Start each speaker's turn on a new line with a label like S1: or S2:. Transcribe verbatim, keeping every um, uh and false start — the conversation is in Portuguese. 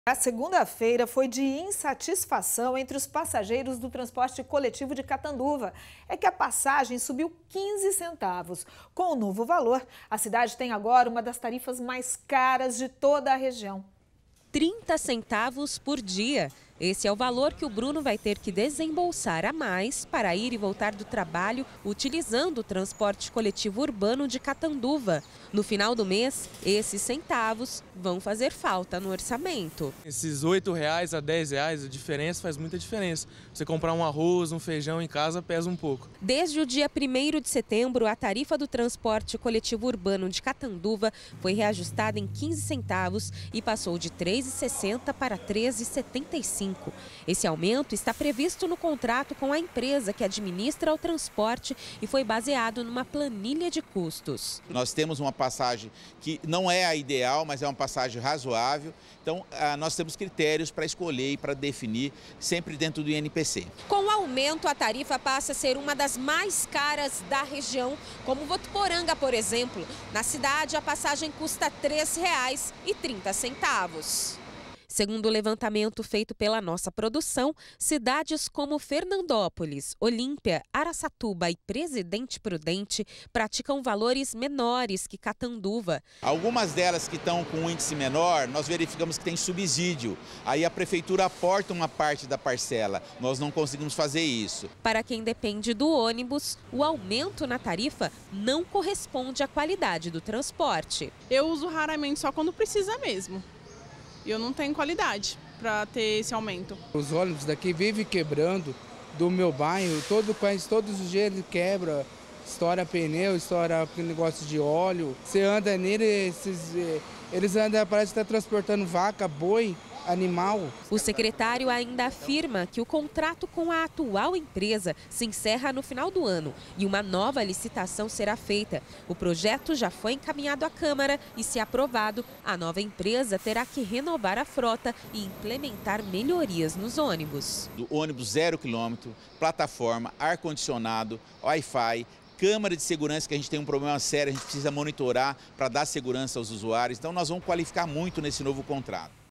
S1: A segunda-feira foi de insatisfação entre os passageiros do transporte coletivo de Catanduva. É que a passagem subiu quinze centavos. Com o novo valor, a cidade tem agora uma das tarifas mais caras de toda a região.
S2: trinta centavos por dia. Esse é o valor que o Bruno vai ter que desembolsar a mais para ir e voltar do trabalho utilizando o transporte coletivo urbano de Catanduva. No final do mês, esses centavos vão fazer falta no orçamento.
S3: Esses oito reais a dez reais, a diferença faz muita diferença. Você comprar um arroz, um feijão em casa pesa um pouco.
S2: Desde o dia primeiro de setembro, a tarifa do transporte coletivo urbano de Catanduva foi reajustada em quinze centavos e passou de três reais e sessenta centavos para três reais e setenta e cinco centavos. Esse aumento está previsto no contrato com a empresa que administra o transporte e foi baseado numa planilha de custos.
S4: Nós temos uma passagem que não é a ideal, mas é uma passagem razoável. Então, nós temos critérios para escolher e para definir, sempre dentro do I N P C.
S2: Com o aumento, a tarifa passa a ser uma das mais caras da região, como Votuporanga, por exemplo. Na cidade, a passagem custa três reais e trinta centavos. Segundo o levantamento feito pela nossa produção, cidades como Fernandópolis, Olímpia, Araçatuba e Presidente Prudente praticam valores menores que Catanduva.
S4: Algumas delas que estão com um índice menor, nós verificamos que tem subsídio. Aí a prefeitura aporta uma parte da parcela. Nós não conseguimos fazer isso.
S2: Para quem depende do ônibus, o aumento na tarifa não corresponde à qualidade do transporte.
S5: Eu uso raramente, só quando precisa mesmo. E eu não tenho qualidade para ter esse aumento.
S6: Os ônibus daqui vivem quebrando do meu bairro, todo, quase todos os dias ele quebra, estoura pneu, estoura negócio de óleo. Você anda nele, esses, eles andam, parece que está transportando vaca, boi, animal.
S2: O secretário ainda afirma que o contrato com a atual empresa se encerra no final do ano e uma nova licitação será feita. O projeto já foi encaminhado à Câmara e, se aprovado, a nova empresa terá que renovar a frota e implementar melhorias nos ônibus.
S4: Do ônibus zero quilômetro, plataforma, ar-condicionado, Wi-Fi, câmara de segurança, que a gente tem um problema sério, a gente precisa monitorar para dar segurança aos usuários. Então nós vamos qualificar muito nesse novo contrato.